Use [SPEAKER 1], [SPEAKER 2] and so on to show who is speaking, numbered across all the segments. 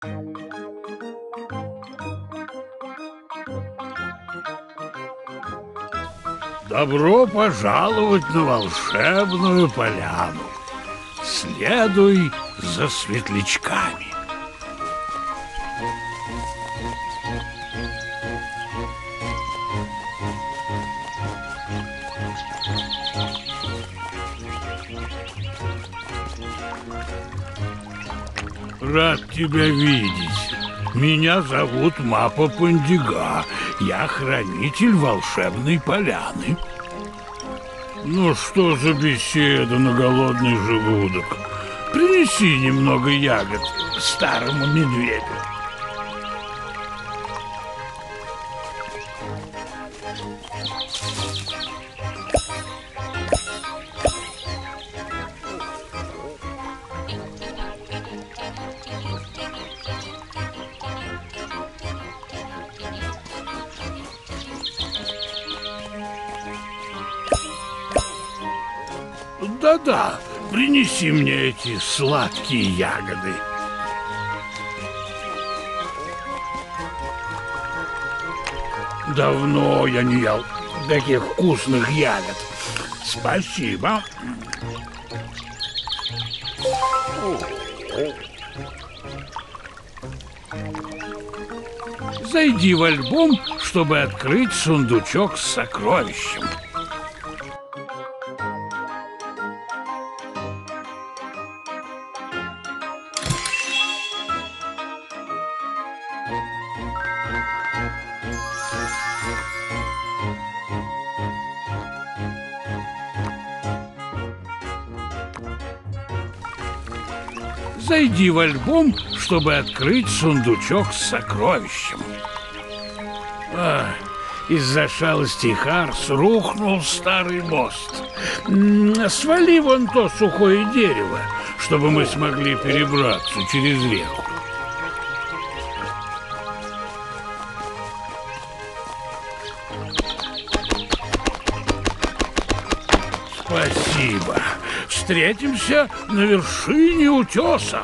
[SPEAKER 1] Добро пожаловать на волшебную поляну. Следуй за светлячками. Рад тебя видеть. Меня зовут Мапа Пандига. Я хранитель волшебной поляны. Ну что за беседа на голодный желудок? Принеси немного ягод старому медведю. Да-да, принеси мне эти сладкие ягоды. Давно я не ел таких вкусных ягод. Спасибо. Зайди в альбом, чтобы открыть сундучок с сокровищем. Зайди в альбом, чтобы открыть сундучок с сокровищем. Из-за шалости Харс рухнул старый мост. Свали вон то сухое дерево, чтобы мы смогли перебраться через реку. Спасибо. Встретимся на вершине утеса.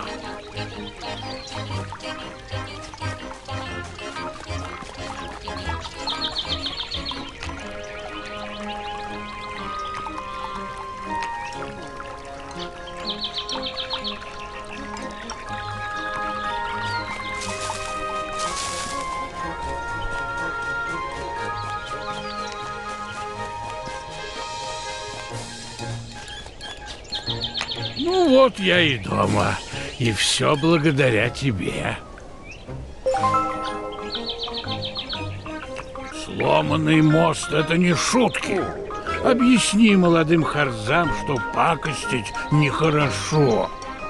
[SPEAKER 1] Ну вот я и дома, и все благодаря тебе. Сломанный мост — это не шутки. Объясни молодым харзам, что пакостить нехорошо.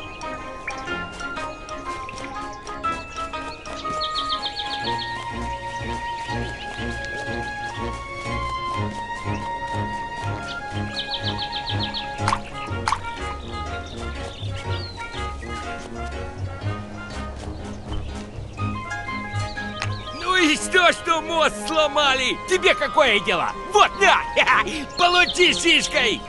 [SPEAKER 2] Что мост сломали? Тебе какое дело? Вот на! Получи шишкой!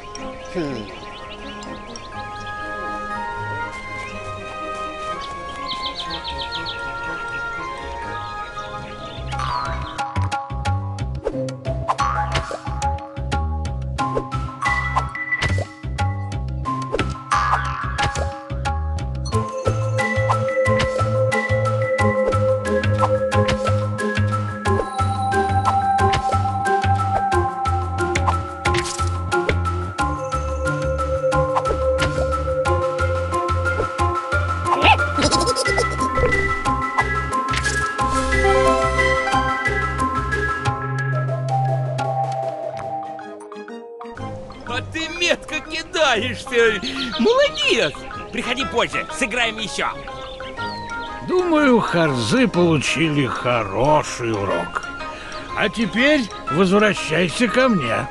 [SPEAKER 2] Молодец! Приходи позже, сыграем еще.
[SPEAKER 1] Думаю, харзы получили хороший урок. А теперь возвращайся ко мне.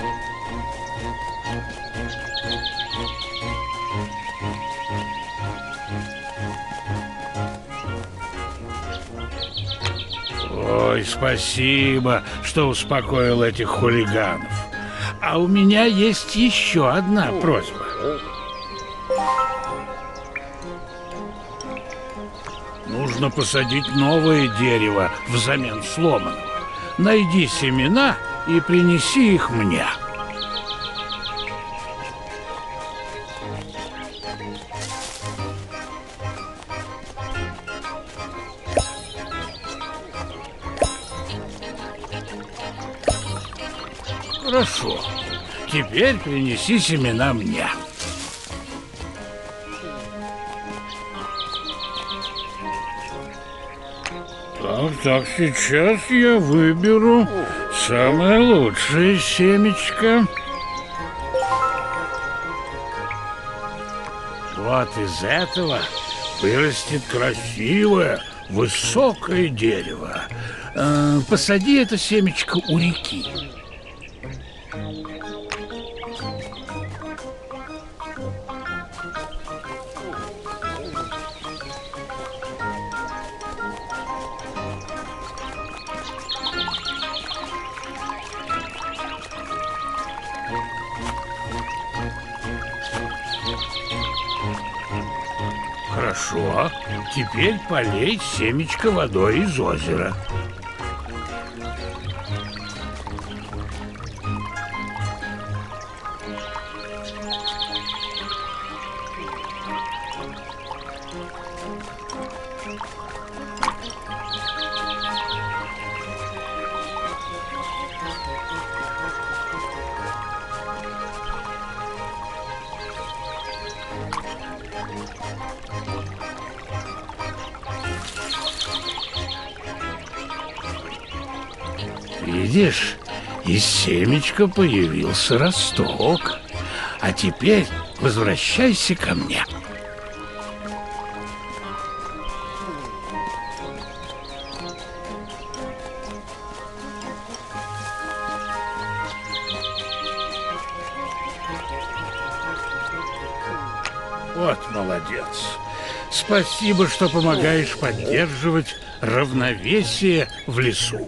[SPEAKER 1] Ой, спасибо, что успокоил этих хулиганов. А у меня есть еще одна просьба. нужно посадить новое дерево взамен сломанного. Найди семена и принеси их мне. Хорошо. Теперь принеси семена мне. Так, сейчас я выберу самое лучшее семечко. Вот из этого вырастет красивое, высокое дерево. Посади это семечко у реки. Хорошо. Теперь полей семечко водой из озера. Видишь, из семечка появился росток. А теперь возвращайся ко мне. Вот молодец. Спасибо, что помогаешь поддерживать равновесие в лесу.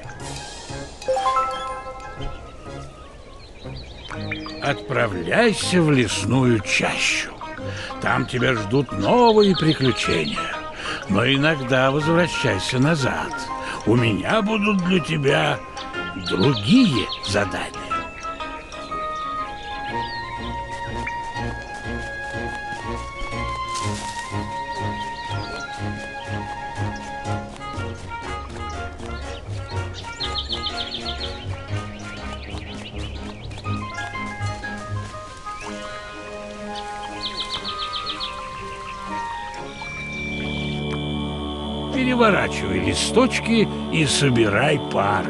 [SPEAKER 1] Отправляйся в лесную чащу. Там тебя ждут новые приключения. Но иногда возвращайся назад. У меня будут для тебя другие задания. Переворачивай листочки и собирай пары.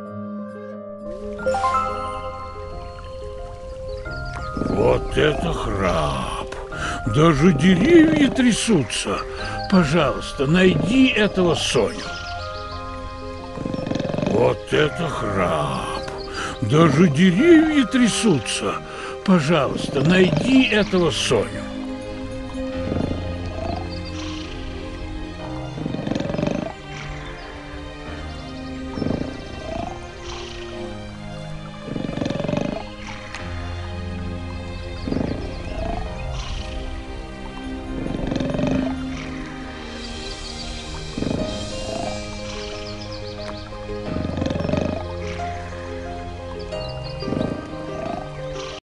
[SPEAKER 1] Вот это храп. Даже деревья трясутся. Пожалуйста, найди этого Соню. Вот это храп. Даже деревья трясутся. Пожалуйста, найди этого Соню.